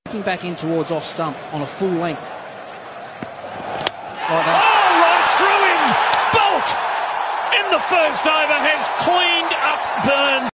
Back in towards off stump on a full length. Like that. Oh, right through him! Bolt in the first over has cleaned up Burns.